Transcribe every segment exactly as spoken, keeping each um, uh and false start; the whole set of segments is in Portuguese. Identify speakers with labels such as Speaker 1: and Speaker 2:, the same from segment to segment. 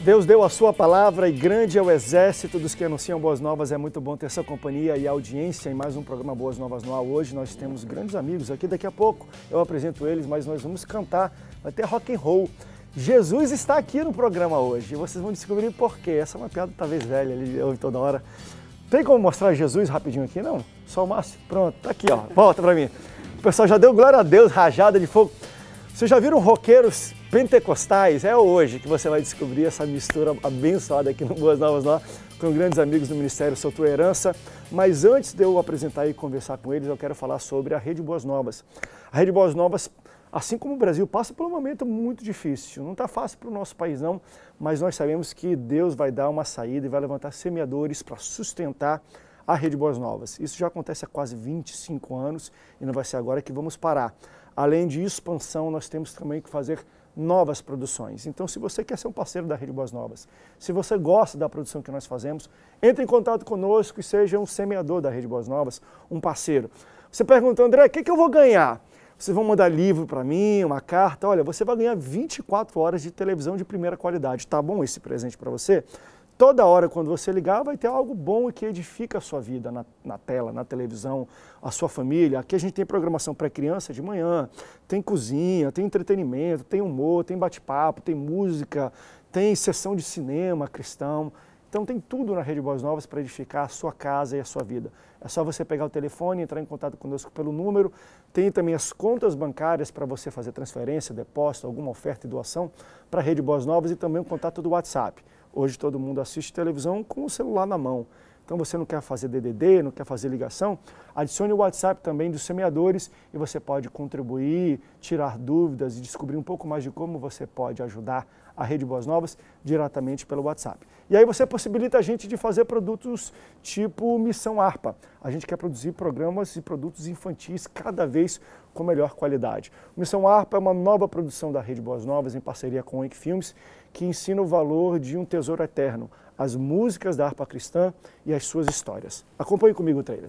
Speaker 1: Deus deu a sua palavra e grande é o exército dos que anunciam boas novas. É muito bom ter essa companhia e audiência em mais um programa Boas Novas no Ar. Hoje nós temos grandes amigos aqui, daqui a pouco eu apresento eles, mas nós vamos cantar, vai ter rock and roll. Jesus está aqui no programa hoje e vocês vão descobrir por quê. Essa é uma piada talvez velha, ele ouve toda hora. Tem como mostrar Jesus rapidinho aqui, não? Só o Márcio? Pronto, tá aqui, ó. Volta pra mim. O pessoal já deu glória a Deus, rajada de fogo. Vocês já viram roqueiros pentecostais? É hoje que você vai descobrir essa mistura abençoada aqui no Boas Novas Nó, com grandes amigos do Ministério Sou Tua Herança. Mas antes de eu apresentar e conversar com eles, eu quero falar sobre a Rede Boas Novas. A Rede Boas Novas, assim como o Brasil, passa por um momento muito difícil. Não está fácil para o nosso país não, mas nós sabemos que Deus vai dar uma saída e vai levantar semeadores para sustentar a Rede Boas Novas. Isso já acontece há quase vinte e cinco anos e não vai ser agora que vamos parar. Além de expansão, nós temos também que fazer novas produções. Então, se você quer ser um parceiro da Rede Boas Novas, se você gosta da produção que nós fazemos, entre em contato conosco e seja um semeador da Rede Boas Novas, um parceiro. Você pergunta, André, o que, que eu vou ganhar? Vocês vão mandar livro para mim, uma carta? Olha, você vai ganhar vinte e quatro horas de televisão de primeira qualidade. Tá bom esse presente para você? Toda hora, quando você ligar, vai ter algo bom e que edifica a sua vida na, na tela, na televisão, a sua família. Aqui a gente tem programação para criança de manhã, tem cozinha, tem entretenimento, tem humor, tem bate-papo, tem música, tem sessão de cinema cristão. Então tem tudo na Rede Boas Novas para edificar a sua casa e a sua vida. É só você pegar o telefone, entrar em contato conosco pelo número. Tem também as contas bancárias para você fazer transferência, depósito, alguma oferta e doação para a Rede Boas Novas e também o contato do WhatsApp. Hoje todo mundo assiste televisão com o celular na mão. Então você não quer fazer D D D, não quer fazer ligação? Adicione o WhatsApp também dos semeadores e você pode contribuir, tirar dúvidas e descobrir um pouco mais de como você pode ajudar a Rede Boas Novas diretamente pelo WhatsApp. E aí você possibilita a gente de fazer produtos tipo Missão Harpa. A gente quer produzir programas e produtos infantis cada vez com melhor qualidade. Missão Harpa é uma nova produção da Rede Boas Novas em parceria com o Enc Filmes, que ensina o valor de um tesouro eterno, as músicas da harpa cristã e as suas histórias. Acompanhe comigo o trailer.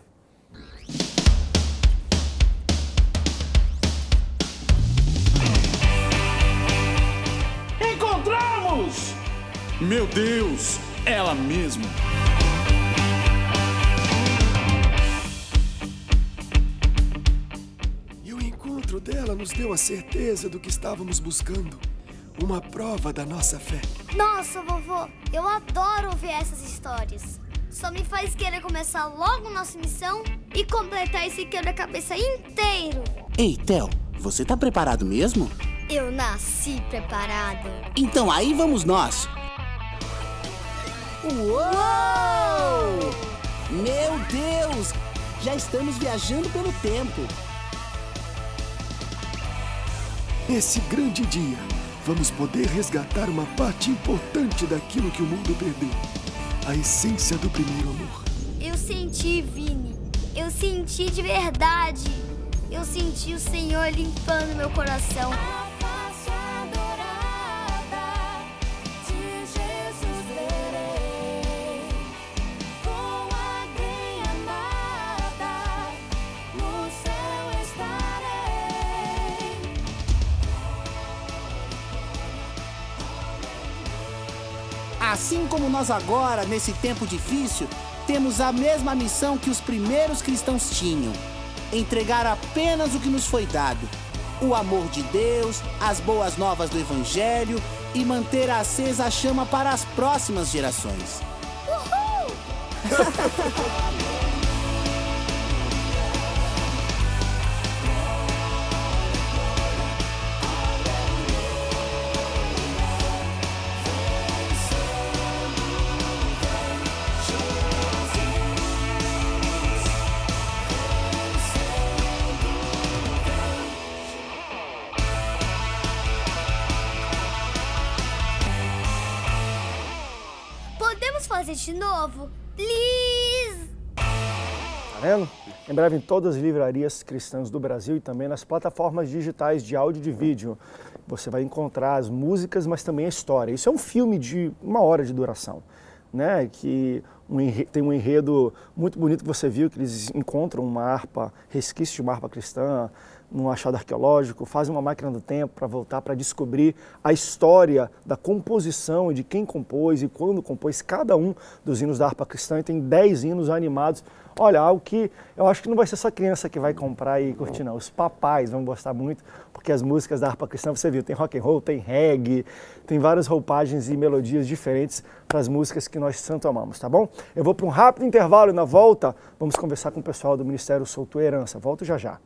Speaker 2: Encontramos! Meu Deus, ela mesma!
Speaker 3: E o encontro dela nos deu a certeza do que estávamos buscando. Uma prova da nossa fé.
Speaker 4: Nossa, vovô, eu adoro ouvir essas histórias. Só me faz querer começar logo nossa missão e completar esse quebra-cabeça inteiro.
Speaker 5: Ei, Theo, você tá preparado mesmo?
Speaker 4: Eu nasci preparada.
Speaker 5: Então aí vamos nós. Uou! Meu Deus! Já estamos viajando pelo tempo.
Speaker 3: Esse grande dia, vamos poder resgatar uma parte importante daquilo que o mundo perdeu. A essência do primeiro amor.
Speaker 4: Eu senti, Vini. Eu senti de verdade. Eu senti o Senhor limpando meu coração.
Speaker 5: Assim como nós agora, nesse tempo difícil, temos a mesma missão que os primeiros cristãos tinham: entregar apenas o que nos foi dado, o amor de Deus, as boas novas do Evangelho e manter acesa a chama para as próximas gerações.
Speaker 4: Uhul! Fazer de novo? Please!
Speaker 1: Tá vendo? Em breve em todas as livrarias cristãs do Brasil e também nas plataformas digitais de áudio e de vídeo. Você vai encontrar as músicas, mas também a história. Isso é um filme de uma hora de duração, né? Que um enredo, tem um enredo muito bonito que você viu, que eles encontram uma harpa, resquício de uma harpa cristã, num achado arqueológico, fazem uma máquina do tempo para voltar, para descobrir a história da composição e de quem compôs e quando compôs cada um dos hinos da harpa cristã, e tem dez hinos animados. Olha, algo que eu acho que não vai ser só criança que vai comprar e curtir, não. Os papais vão gostar muito, porque as músicas da harpa cristã, você viu, tem rock and roll, tem reggae, tem várias roupagens e melodias diferentes para as músicas que nós tanto amamos, tá bom? Eu vou para um rápido intervalo e na volta vamos conversar com o pessoal do Ministério Sou Tua Herança. Volto já já.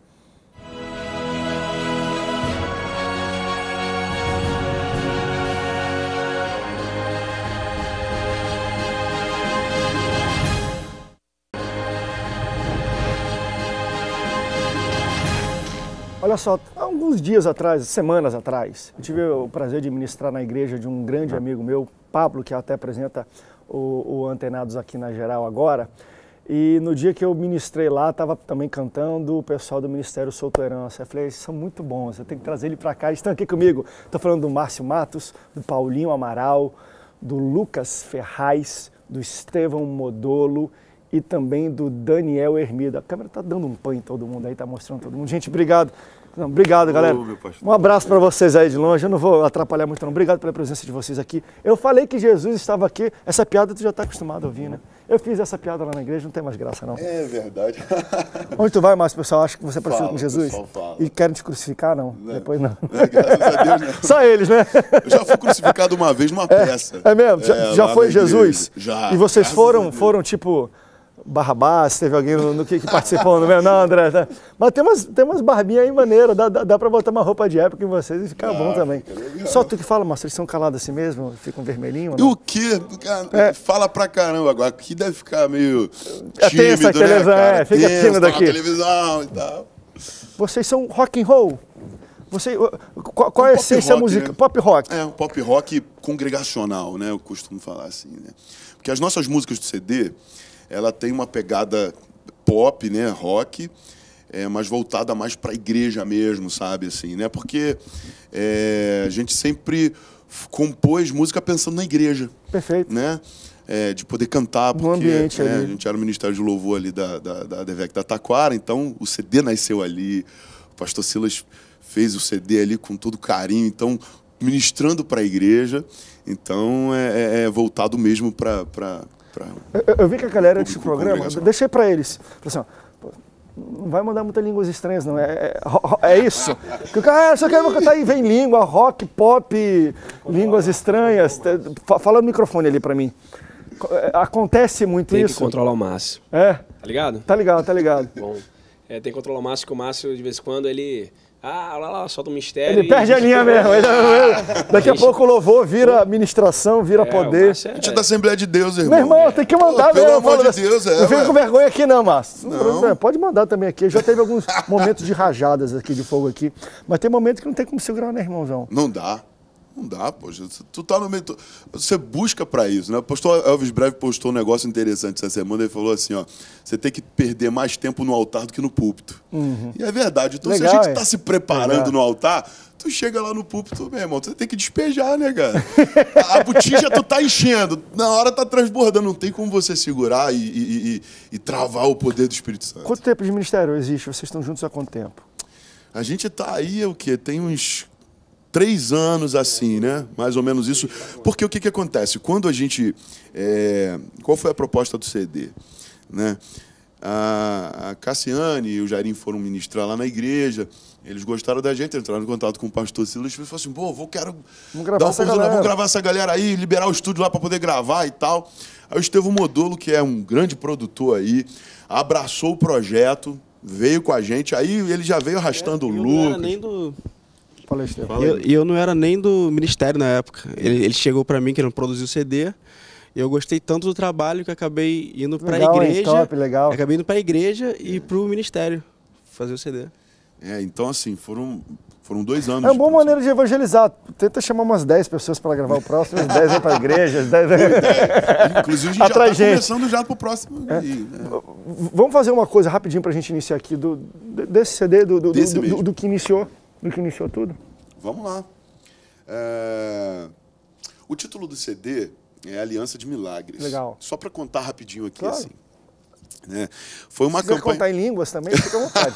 Speaker 1: Olha só, há alguns dias atrás, semanas atrás, eu tive o prazer de ministrar na igreja de um grande amigo meu, Pablo, que até apresenta o, o Antenados aqui na Geral agora. E no dia que eu ministrei lá, estava também cantando o pessoal do Ministério Sou Tua Herança. Eu falei, eles são muito bons, eu tenho que trazer ele para cá. Eles estão aqui comigo. Estou falando do Márcio Matos, do Paulinho Amaral, do Lucas Ferraz, do Estevão Modolo e também do Daniel Hermida. A câmera está dando um pão em todo mundo aí, está mostrando todo mundo. Gente, obrigado. Não, obrigado, galera. Um abraço para vocês aí de longe. Eu não vou atrapalhar muito, não. Obrigado pela presença de vocês aqui. Eu falei que Jesus estava aqui. Essa piada tu já está acostumado a ouvir, né? Eu fiz essa piada lá na igreja, não tem mais graça, não.
Speaker 6: É verdade.
Speaker 1: Onde tu vai, Márcio? O pessoal acha que você é parecido
Speaker 6: Fala,
Speaker 1: com Jesus?
Speaker 6: pessoal fala.
Speaker 1: E querem te crucificar, não?
Speaker 6: Não.
Speaker 1: Depois não.
Speaker 6: É, graças a Deus, não.
Speaker 1: Só eles, né?
Speaker 6: Eu já fui crucificado uma vez numa peça.
Speaker 1: É mesmo? Já,
Speaker 6: É,
Speaker 1: já
Speaker 6: lá
Speaker 1: foi
Speaker 6: na
Speaker 1: Jesus?
Speaker 6: igreja. Já.
Speaker 1: E vocês
Speaker 6: Graças a
Speaker 1: foram,
Speaker 6: Deus.
Speaker 1: foram tipo Barrabás? Teve alguém no, no que, que participou? Não, não, André? Tá? Mas tem umas, tem umas barbinhas aí maneiras. Dá, dá, dá pra botar uma roupa de época em vocês e ficar
Speaker 6: Ah,
Speaker 1: bom também.
Speaker 6: fica legal.
Speaker 1: Só tu que fala, Márcio, eles são calados assim mesmo? Ficam vermelhinhos?
Speaker 6: E o quê? Cara,
Speaker 1: É.
Speaker 6: Fala pra caramba agora. Aqui deve ficar meio
Speaker 1: É
Speaker 6: tímido,
Speaker 1: tensa a
Speaker 6: né,
Speaker 1: televisão,
Speaker 6: cara?
Speaker 1: é, fica
Speaker 6: Tenso,
Speaker 1: tímido
Speaker 6: tá na
Speaker 1: aqui.
Speaker 6: televisão e tal.
Speaker 1: Vocês são rock and roll? Você, qual, qual é a
Speaker 6: Pop
Speaker 1: essência
Speaker 6: rock,
Speaker 1: musical?
Speaker 6: né?
Speaker 1: Pop rock.
Speaker 6: É, um pop rock congregacional, né? Eu costumo falar assim, né? Porque as nossas músicas do C D, ela tem uma pegada pop, né? Rock, é, mas voltada mais para a igreja mesmo, sabe? Assim, né? Porque é, a gente sempre compôs música pensando na igreja.
Speaker 1: Perfeito.
Speaker 6: Né? É, de poder cantar,
Speaker 1: No
Speaker 6: porque
Speaker 1: ambiente
Speaker 6: né,
Speaker 1: ali.
Speaker 6: a gente era o Ministério de Louvor ali da, da, da Devec da Taquara, então o C D nasceu ali, o pastor Silas fez o C D ali com todo carinho, então ministrando para a igreja, então é, é- é voltado mesmo para...
Speaker 1: Eu, eu vi que a galera desse
Speaker 6: Público
Speaker 1: programa,
Speaker 6: congregacional.
Speaker 1: deixei pra eles. Falei assim, ó, pô, não vai mandar muitas línguas estranhas, não. É, é, ro- é isso. Que o cara, ah, só quero cantar aí, vem língua, rock, pop, línguas estranhas. Fa- Fala no microfone ali pra mim. Co- é, Acontece muito
Speaker 7: Tem
Speaker 1: isso?
Speaker 7: que controlar o Márcio.
Speaker 1: É,
Speaker 7: Tá ligado?
Speaker 1: tá ligado, tá ligado.
Speaker 7: Bom. É, tem que controlar o Márcio, que o Márcio, de vez em quando, ele. Ah, lá, lá, solta um mistério.
Speaker 1: Ele perde a linha mesmo. Ele- daqui a
Speaker 7: Gente.
Speaker 1: pouco o louvor vira ministração, vira
Speaker 7: É, o
Speaker 1: poder.
Speaker 7: Márcio é-
Speaker 6: A gente é da Assembleia de Deus, irmão.
Speaker 1: Meu irmão, tem que mandar
Speaker 6: Pô, pelo
Speaker 1: mesmo.
Speaker 6: amor
Speaker 1: falo
Speaker 6: de
Speaker 1: dessa-
Speaker 6: Deus, é,
Speaker 1: Não fica
Speaker 6: ué.
Speaker 1: com vergonha aqui não, Márcio.
Speaker 6: Não.
Speaker 1: É, Pode mandar também aqui. Já teve alguns momentos de rajadas aqui, de fogo aqui. Mas tem momentos que não tem como segurar, né, irmãozão?
Speaker 6: Não dá. Não dá, poxa. Tu tá no meio. tu- Você busca pra isso, né? O pastor Elvis Breve postou um negócio interessante essa semana. Ele falou assim: ó, você tem que perder mais tempo no altar do que no púltito. E é verdade. Então,
Speaker 1: Legal,
Speaker 6: se a gente
Speaker 1: é.
Speaker 6: tá se preparando
Speaker 1: Legal.
Speaker 6: no altar, tu chega lá no púlpito, meu irmão, você tem que despejar, né, cara? A botija tu tá enchendo, na hora tá transbordando. Não tem como você segurar e, e- e- e travar o poder do Espírito Santo.
Speaker 1: Quanto tempo de ministério existe? Vocês estão juntos há quanto tempo?
Speaker 6: A gente tá aí, o quê? Tem uns três anos assim, né? Mais ou menos isso. Porque o que, que acontece? Quando a gente... é, Qual foi a proposta do C D? Né? A, a Cassiane e o Jairim foram ministrar lá na igreja. Eles gostaram da gente, entraram em contato com o pastor Silas e falaram assim, pô, vou, quero
Speaker 1: Vamos gravar
Speaker 6: dar uma
Speaker 1: essa
Speaker 6: oportunidade,
Speaker 1: galera.
Speaker 6: vamos gravar essa galera aí, liberar o estúdio lá para poder gravar e tal. Aí o Estevão Modolo, que é um grande produtor aí, abraçou o projeto, veio com a gente. Aí ele já veio arrastando o
Speaker 8: Eu não era
Speaker 6: Lucas.
Speaker 8: nem do,
Speaker 1: Fala aí, Estevão.
Speaker 6: Fala aí.
Speaker 8: eu, e eu não era nem do ministério na época. Ele, ele chegou pra mim querendo produzir o C D. E eu gostei tanto do trabalho que eu acabei indo pra
Speaker 1: Legal, hein?
Speaker 8: igreja.
Speaker 1: Top, legal.
Speaker 8: Acabei indo pra igreja e pro ministério fazer o C D.
Speaker 6: É, então assim, foram, foram dois anos.
Speaker 1: É uma
Speaker 6: de
Speaker 1: boa
Speaker 6: produção.
Speaker 1: maneira de evangelizar. Tenta chamar umas dez pessoas para gravar o próximo, as dez vão para a igreja, as dez...
Speaker 6: Inclusive, a gente
Speaker 1: Atrai
Speaker 6: já está
Speaker 1: gente.
Speaker 6: começando já pro próximo. aí, né?
Speaker 1: Vamos fazer uma coisa rapidinho para a gente iniciar aqui, do, desse C D, do, do,
Speaker 6: Desse
Speaker 1: do,
Speaker 6: mesmo.
Speaker 1: do, do que iniciou, do que iniciou tudo.
Speaker 6: Vamos lá. É, O título do C D, é Aliança de Milagres.
Speaker 1: Legal.
Speaker 6: Só para contar rapidinho aqui,
Speaker 1: Claro.
Speaker 6: assim. Né? Foi uma
Speaker 1: Se quiser
Speaker 6: campanha...
Speaker 1: contar em línguas também, fica à vontade.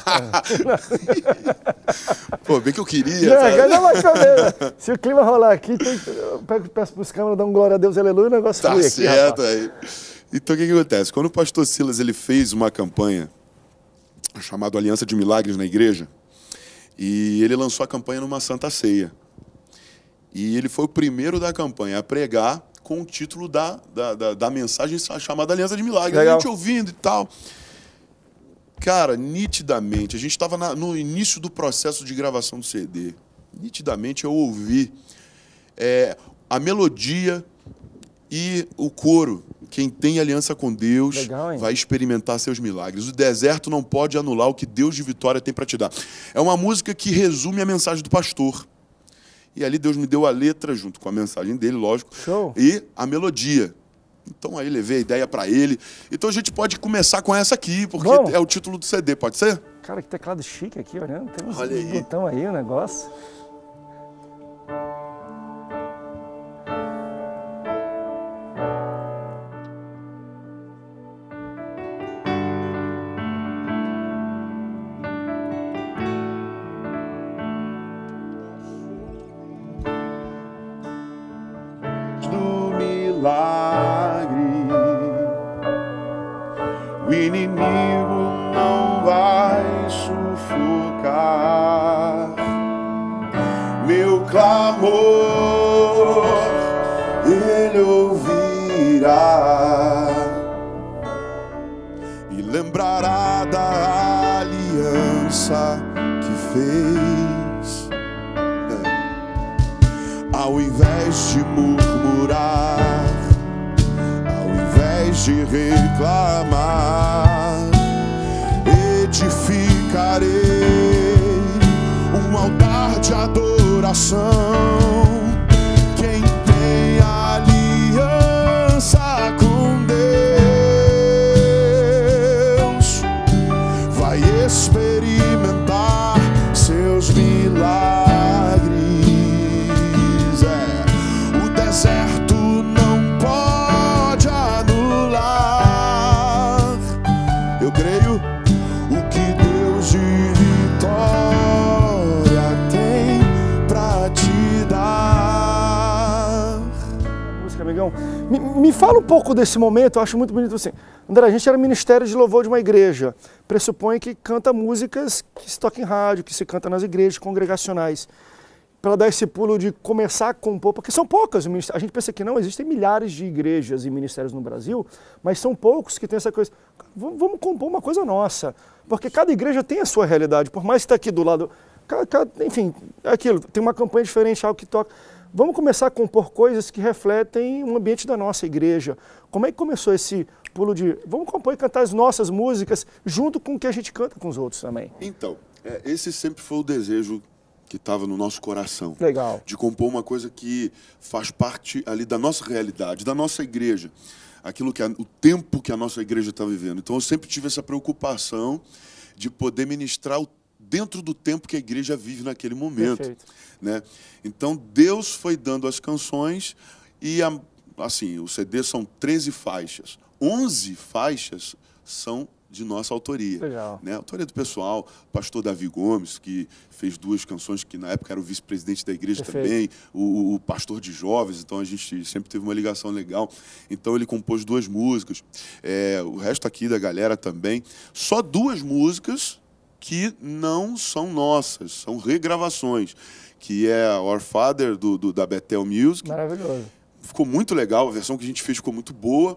Speaker 6: Pô, bem que eu queria,
Speaker 1: Não,
Speaker 6: sabe?
Speaker 1: cadê mais câmera? Se o clima rolar aqui, tem... eu pego- peço para os câmeras dar um glória a Deus, aleluia, o negócio
Speaker 6: Tá
Speaker 1: flui aqui,
Speaker 6: certo
Speaker 1: rapaz.
Speaker 6: aí. Então, o que, que acontece? Quando o pastor Silas ele fez uma campanha chamada Aliança de Milagres na igreja, e ele lançou a campanha numa Santa Ceia. E ele foi o primeiro da campanha a pregar com o título da, da, da, da mensagem chamada Aliança de Milagres.
Speaker 1: Legal.
Speaker 6: A gente ouvindo e tal. Cara, nitidamente, a gente estava no início do processo de gravação do C D. Nitidamente eu ouvi é, a melodia e o coro. Quem tem aliança com Deus
Speaker 1: Legal, hein?
Speaker 6: vai experimentar seus milagres. O deserto não pode anular o que Deus de vitória tem para te dar. É uma música que resume a mensagem do pastor. E ali Deus me deu a letra junto com a mensagem dele, lógico,
Speaker 1: Show.
Speaker 6: e a melodia. Então aí levei a ideia para ele. Então a gente pode começar com essa aqui, porque
Speaker 1: Vamos.
Speaker 6: é o título do C D, pode ser?
Speaker 1: Cara, que teclado chique aqui, olhando. Tem uns
Speaker 6: Olha aí.
Speaker 1: botão aí, o negócio.
Speaker 6: Do milagre, o inimigo não vai sufocar meu clamor, ele ouvirá e lembrará da aliança que fez. Ao invés de murmurar, ao invés de reclamar, edificarei um altar de adoração. Quem tem aliança com Deus vai experimentar seus milagres. Certo não pode anular, eu creio, o que Deus de vitória tem pra te dar.
Speaker 1: Música, amigão. Me, me fala um pouco desse momento, eu acho muito bonito assim. André, a gente era ministério de louvor de uma igreja. Pressupõe que canta músicas que se toca em rádio, que se canta nas igrejas congregacionais. Para dar esse pulo de começar a compor, porque são poucas, a gente pensa que não, existem milhares de igrejas e ministérios no Brasil, mas são poucos que têm essa coisa, vamos, vamos compor uma coisa nossa, porque cada igreja tem a sua realidade, por mais que está aqui do lado, cada, cada, enfim, é aquilo, tem uma campanha diferente, algo que toca, vamos começar a compor coisas que refletem o ambiente da nossa igreja. Como é que começou esse pulo de, vamos compor e cantar as nossas músicas junto com o que a gente canta com os outros também?
Speaker 6: Então, é, esse sempre foi o desejo que estava no nosso coração.
Speaker 1: Legal.
Speaker 6: De compor uma coisa que faz parte ali da nossa realidade, da nossa igreja. Aquilo que a, o tempo que a nossa igreja está vivendo. Então eu sempre tive essa preocupação de poder ministrar o, dentro do tempo que a igreja vive naquele momento.
Speaker 1: Perfeito.
Speaker 6: Né? Então Deus foi dando as canções e a, assim, o C D são treze faixas. onze faixas são de nossa autoria.
Speaker 1: Legal.
Speaker 6: Né? A autoria do pessoal, o pastor Davi Gomes, que fez duas canções, que na época era o vice-presidente da igreja. Perfeito. Também, o, o pastor de jovens, então a gente sempre teve uma ligação legal. Então ele compôs duas músicas, é, o resto aqui da galera também. Só duas músicas que não são nossas, são regravações, que é Our Father, do, do, da Bethel Music.
Speaker 1: Maravilhoso.
Speaker 6: Ficou muito legal, a versão que a gente fez ficou muito boa.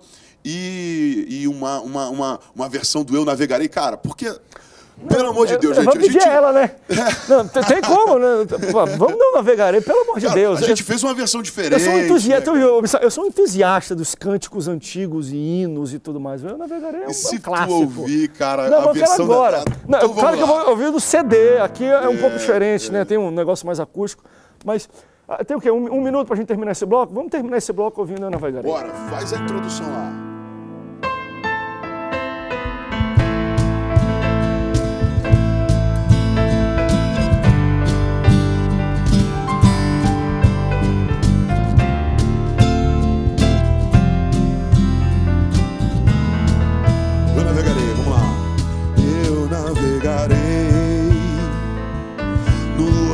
Speaker 6: E, e uma, uma, uma, uma versão do Eu Navegarei, cara, porque, pelo amor de Deus,
Speaker 1: eu,
Speaker 6: gente...
Speaker 1: Vamos pedir
Speaker 6: a gente...
Speaker 1: ela, né? Não, tem, tem como, né? Pô, vamos não navegarei, pelo amor de
Speaker 6: cara,
Speaker 1: Deus.
Speaker 6: A gente
Speaker 1: eu,
Speaker 6: fez uma versão diferente.
Speaker 1: Eu sou, um entusiasta,
Speaker 6: né,
Speaker 1: eu, eu sou um entusiasta dos cânticos antigos e hinos e tudo mais. Eu navegarei é um,
Speaker 6: e se
Speaker 1: é um clássico.
Speaker 6: tu ouvir, cara,
Speaker 1: não,
Speaker 6: a versão
Speaker 1: agora.
Speaker 6: Da...
Speaker 1: Não,
Speaker 6: então,
Speaker 1: claro que eu vou ouvir do C D, aqui é, é um pouco diferente,
Speaker 6: é.
Speaker 1: né? Tem um negócio mais acústico, mas... Tem o quê? Um, um minuto pra gente terminar esse bloco? Vamos terminar esse bloco ouvindo Eu Navegarei.
Speaker 6: Bora, faz a introdução lá.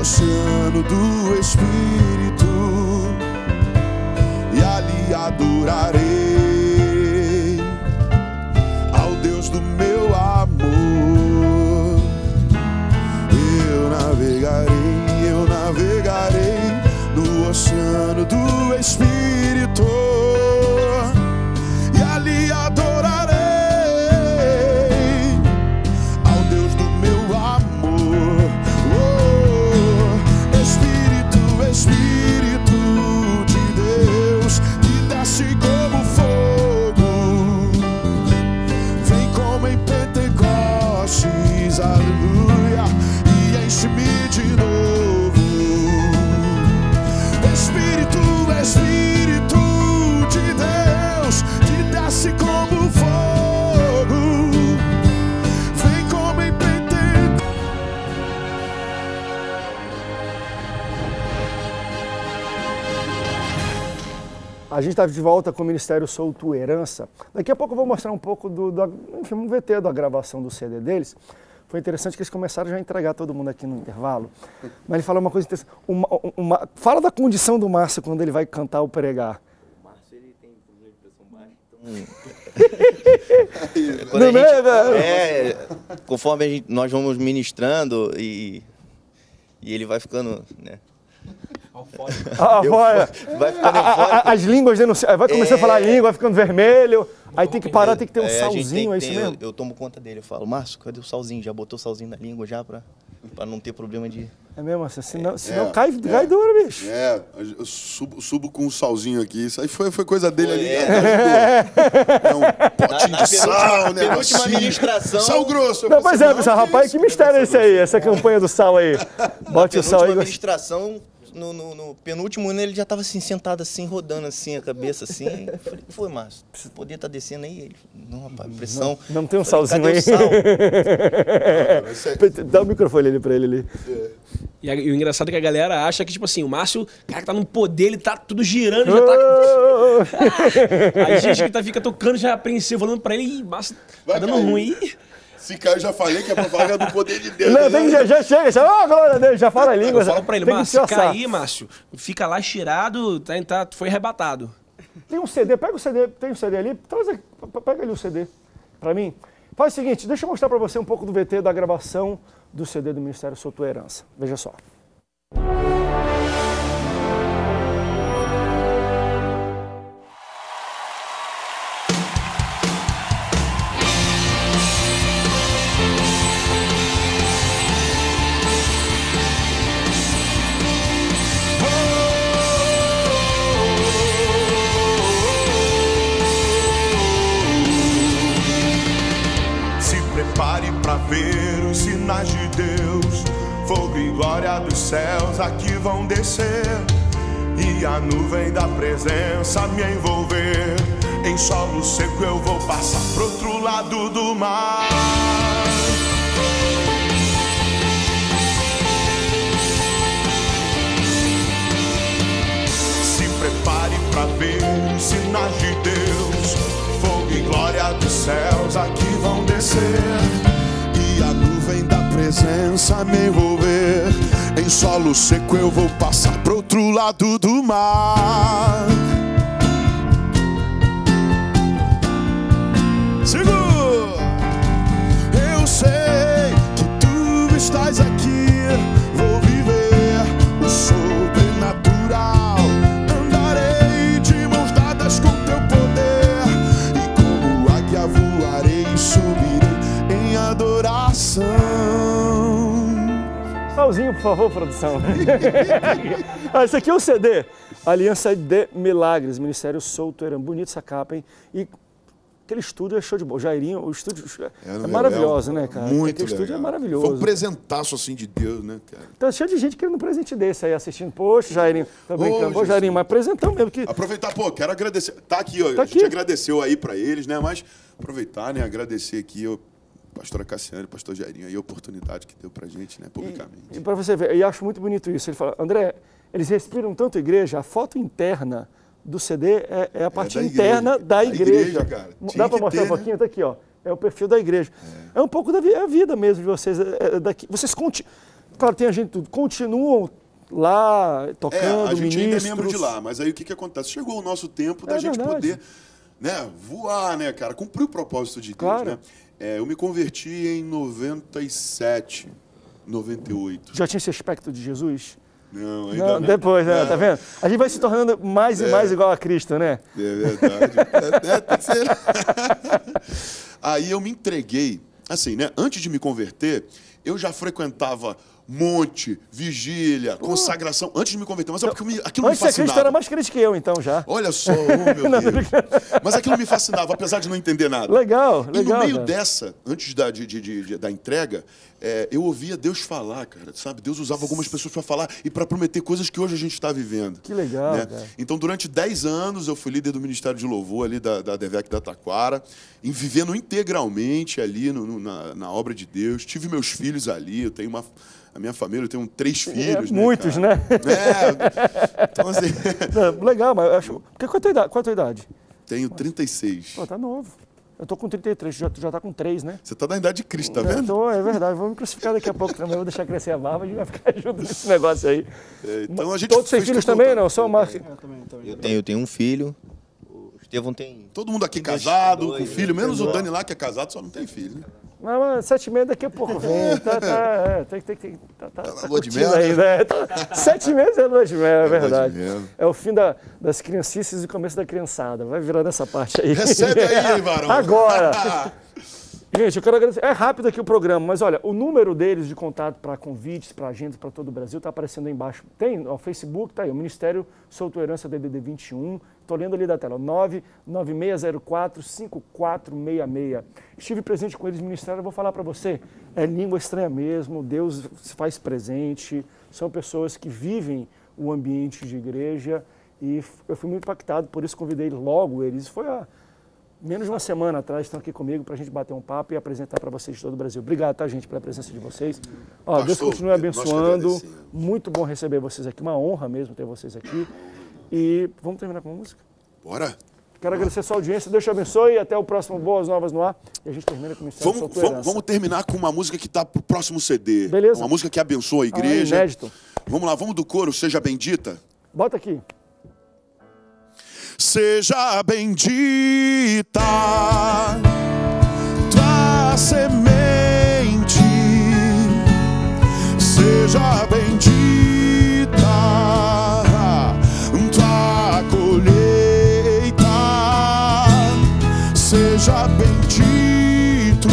Speaker 6: oceano do Espírito, e ali adorarei ao Deus do meu amor. Eu navegarei, eu navegarei no oceano do Espírito, e ali adorarei ao Deus do meu amor. Oh, Espírito, Espírito de Deus, que desce como fogo, vem como em Pentecostes, aleluia, e enche-me de novo. Espírito, Espírito de Deus, que desce como fogo, vem como em Pentecostes.
Speaker 1: A gente está de volta com o Ministério Sou Tua Herança. Daqui a pouco eu vou mostrar um pouco do, do enfim, um V T da gravação do C D deles. Foi interessante que eles começaram já a entregar todo mundo aqui no intervalo. Mas ele falou uma coisa interessante. Uma, uma, fala da condição do Márcio quando ele vai cantar ou pregar.
Speaker 9: O Márcio, ele tem problema de pressão baixa, então...
Speaker 1: Não
Speaker 9: Quando a gente,
Speaker 1: é,
Speaker 9: é, conforme a gente, nós vamos ministrando e, e ele vai ficando, né?
Speaker 1: Ah, vai,
Speaker 9: vai ficando
Speaker 1: a, a, as línguas denunciam, vai começar é, a falar língua, vai ficando vermelho, aí tem que parar, tem que ter um
Speaker 9: é,
Speaker 1: salzinho,
Speaker 9: tem,
Speaker 1: é isso
Speaker 9: tem,
Speaker 1: mesmo?
Speaker 9: Eu, eu tomo conta dele, eu falo, Márcio, cadê o salzinho? Já botou o salzinho na língua já pra, pra não ter problema de...
Speaker 1: É mesmo assim, senão,
Speaker 6: é,
Speaker 1: senão
Speaker 6: é,
Speaker 1: cai,
Speaker 6: é,
Speaker 1: cai duro, bicho.
Speaker 6: É, eu subo, subo com um salzinho aqui, isso aí foi, foi coisa dele ali.
Speaker 9: É,
Speaker 6: é um potinho
Speaker 9: na, na
Speaker 6: de sal, né?
Speaker 9: penúltima administração...
Speaker 6: Sal grosso.
Speaker 1: Não, pois é, pessoal, rapaz, que mistério é esse aí, essa campanha do sal aí? Bote o sal aí.
Speaker 9: Na administração... No, no, no penúltimo ano ele já estava assim, sentado assim, rodando assim, a cabeça assim. Eu falei, o que foi, Márcio? Podia estar tá descendo aí? Ele, não, rapaz, pressão.
Speaker 1: Não, não tem um
Speaker 9: falei,
Speaker 1: salzinho aí?
Speaker 9: O sal?
Speaker 1: Dá o microfone ali pra ele ali.
Speaker 7: É. E, a, e o engraçado é que a galera acha que, tipo assim, o Márcio, cara que tá no poder, ele tá tudo girando, já tá... ah! Aí gente que tá, fica tocando já apreensivo, falando pra ele, ih, Márcio, tá dando
Speaker 6: cair.
Speaker 7: ruim.
Speaker 6: Se caiu, já falei que é propaganda do poder de Deus.
Speaker 1: Não, tem que, já, já chega, já, oh, glória a Deus, já fala a língua.
Speaker 7: Eu falo pra ele,
Speaker 1: tem
Speaker 7: Márcio, se
Speaker 1: que cair,
Speaker 7: cair, Márcio, fica lá estirado, tá, tá, foi arrebatado.
Speaker 1: Tem um C D, pega o C D, tem um C D ali, traz aqui, pega ali o C D pra mim. Faz o seguinte, deixa eu mostrar pra você um pouco do V T da gravação do C D do Ministério Sou Tua Herança. Veja só.
Speaker 6: Pare para ver os sinais de Deus, fogo e glória dos céus aqui vão descer, e a nuvem da presença me envolver. Em solo seco eu vou passar pro outro lado do mar. Se prepare para ver os sinais de Deus, fogo e glória dos céus aqui vão descer, e a nuvem da presença me envolver. Em solo seco eu vou passar pro outro lado do mar. Segura! Eu sei que tu estás aqui, vou viver o sobrenatural. Andarei de mãos dadas com teu poder, e como águia voarei e subirei em adoração.
Speaker 1: Salzinho, por favor, produção. Ah, esse aqui é o C D, Aliança de Milagres, Ministério Sou Tua Herança. Bonito essa capa, hein? E aquele estúdio é show de bola. Jairinho, o estúdio é, é maravilhoso, né, cara?
Speaker 6: Muito
Speaker 1: aquele estúdio
Speaker 6: legal.
Speaker 1: é maravilhoso.
Speaker 6: Foi um presentaço assim de Deus, né, cara?
Speaker 1: Tá cheio de gente querendo um presente desse aí, assistindo. Poxa, Jairinho, tá brincando. Pô, Jairinho, mas presentão mesmo. Que...
Speaker 6: Aproveitar, pô, quero agradecer. Tá aqui, ó.
Speaker 1: Tá
Speaker 6: a gente
Speaker 1: aqui.
Speaker 6: agradeceu aí pra eles, né? Mas aproveitar, né? Agradecer aqui, ó, pastora Cassiane, pastor Jairinho, aí a oportunidade que deu pra gente, né? Publicamente.
Speaker 1: E, e pra você ver, eu acho muito bonito isso. Ele fala, André, eles respiram tanto a igreja, a foto interna do C D é, é a parte
Speaker 6: da
Speaker 1: interna
Speaker 6: igreja.
Speaker 1: da
Speaker 6: Da
Speaker 1: igreja.
Speaker 6: igreja, cara.
Speaker 1: Dá
Speaker 6: Tinha
Speaker 1: pra
Speaker 6: que
Speaker 1: mostrar
Speaker 6: ter,
Speaker 1: um pouquinho? Tá aqui, ó. É o perfil da igreja. É, é um pouco da vi- é a vida mesmo de vocês. É, é daqui. Vocês conti... Claro, tem a gente tudo. Continuam lá tocando,
Speaker 6: É, a gente ainda é
Speaker 1: ministros.
Speaker 6: membro de lá, mas aí o que, que acontece? Chegou o nosso tempo da
Speaker 1: É
Speaker 6: gente
Speaker 1: verdade.
Speaker 6: poder, né, voar, né, cara? Cumprir o propósito de Deus,
Speaker 1: Claro.
Speaker 6: né? É, eu me converti em noventa e sete, noventa e oito.
Speaker 1: Já tinha esse aspecto de Jesus?
Speaker 6: Não, ainda
Speaker 1: Não,
Speaker 6: não.
Speaker 1: depois, né?
Speaker 6: É.
Speaker 1: Tá vendo? A gente vai se tornando mais e mais igual a Cristo, né?
Speaker 6: É verdade. É, é, tem que ser. Aí eu me entreguei. Assim, né? Antes de me converter, eu já frequentava monte, vigília, consagração. Antes de me converter. Mas sabe porque me, aquilo me
Speaker 1: Antes de ser Cristo
Speaker 6: fascinava.
Speaker 1: era mais crente que eu, então, já.
Speaker 6: Olha só, oh, meu Deus. Mas aquilo me fascinava, apesar de não entender nada.
Speaker 1: Legal,
Speaker 6: E
Speaker 1: legal.
Speaker 6: no meio
Speaker 1: cara.
Speaker 6: dessa, antes da, de, de- de- da entrega, é, eu ouvia Deus falar, cara, sabe? Deus usava algumas pessoas para falar e para prometer coisas que hoje a gente está vivendo.
Speaker 1: Que legal,
Speaker 6: né?
Speaker 1: cara.
Speaker 6: Então, durante dez anos, eu fui líder do Ministério de Louvor ali da, da Devec da Taquara, e vivendo integralmente ali no- no- na, na obra de Deus. Tive meus filhos ali, eu tenho uma... A minha família, eu tenho três filhos,
Speaker 1: É,
Speaker 6: né,
Speaker 1: muitos,
Speaker 6: cara?
Speaker 1: né?
Speaker 6: É. Então, assim,
Speaker 1: Não, legal, mas eu acho. Porque qual a tua idade? Qual a tua idade?
Speaker 6: tenho trinta e seis.
Speaker 1: Pô, tá novo. Eu tô com trinta e três, tu já, tu já tá com três, né?
Speaker 6: Você tá na idade de Cristo, tá
Speaker 1: Eu
Speaker 6: vendo?
Speaker 1: tô, é verdade. Vou me crucificar daqui a pouco também. Vou deixar crescer a barba e a gente vai ficar junto nesse negócio aí.
Speaker 6: É, então a gente
Speaker 1: Todos têm
Speaker 6: fez
Speaker 1: filhos
Speaker 6: questão,
Speaker 1: também,
Speaker 6: tá?
Speaker 1: não? Só o Marcos.
Speaker 9: Eu tenho, eu tenho um filho. O Estevão tem.
Speaker 6: Todo mundo aqui
Speaker 9: Dois,
Speaker 6: casado,
Speaker 9: dois,
Speaker 6: com filho,
Speaker 9: dois,
Speaker 6: menos o
Speaker 9: dois.
Speaker 6: Dani lá que é casado, só não tem filho. Né?
Speaker 1: Mas, mas sete e meia daqui a pouco vem. Tá, tá, é, tem, tem, tem, tá, tá,
Speaker 6: na
Speaker 1: tá
Speaker 6: lua de
Speaker 1: curtindo
Speaker 6: mel, né?
Speaker 1: ainda. É, tá- sete meses é lua de mel, é
Speaker 6: lua de
Speaker 1: verdade.
Speaker 6: mel.
Speaker 1: É o fim da, das criancices e o começo da criançada. Vai virar nessa parte aí.
Speaker 6: Recebe aí, varão.
Speaker 1: Agora. Gente, eu quero agradecer. É rápido aqui o programa, mas olha, o número deles de contato para convites, para agendas para todo o Brasil está aparecendo aí embaixo. Tem, ó, o Facebook, tá aí, o Ministério Sou Tua Herança D D D vinte e um. Estou lendo ali da tela, nove nove seis zero quatro cinco quatro seis seis. Estive presente com eles no ministério, eu vou falar para você, é língua estranha mesmo, Deus se faz presente, são pessoas que vivem o ambiente de igreja e f- eu fui muito impactado, por isso convidei logo eles. Foi há menos de uma semana atrás, estão aqui comigo para a gente bater um papo e apresentar para vocês de todo o Brasil. Obrigado, tá, gente, pela presença de vocês. Ó, Deus
Speaker 6: Pastor,
Speaker 1: continue
Speaker 6: nós que
Speaker 1: abençoando.
Speaker 6: agradecemos.
Speaker 1: Muito bom receber vocês aqui, uma honra mesmo ter vocês aqui. E vamos terminar com uma música?
Speaker 6: Bora?
Speaker 1: Quero agradecer a sua audiência, Deus te abençoe e até o próximo Boas Novas no Ar. E a gente termina com o Ministério
Speaker 6: Vamos,
Speaker 1: Sou Tua
Speaker 6: vamos,
Speaker 1: Herança.
Speaker 6: vamos terminar com uma música que tá pro próximo C D.
Speaker 1: Beleza.
Speaker 6: Uma música que abençoa a
Speaker 1: Ah,
Speaker 6: igreja.
Speaker 1: inédito.
Speaker 6: Vamos lá, vamos do coro, Seja Bendita.
Speaker 1: Bota aqui.
Speaker 6: Seja bendita tua semente, seja bendita tua colheita, seja bendito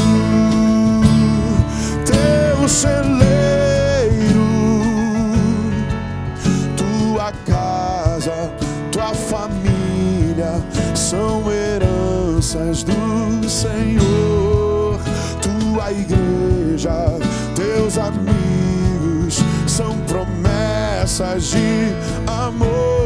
Speaker 6: teu celeiro, tua casa, tua família são heranças do Senhor. Tua igreja, teus amigos são promessas de amor.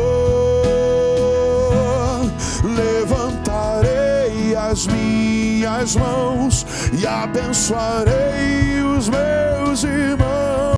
Speaker 6: Levantarei as minhas mãos e abençoarei os meus irmãos.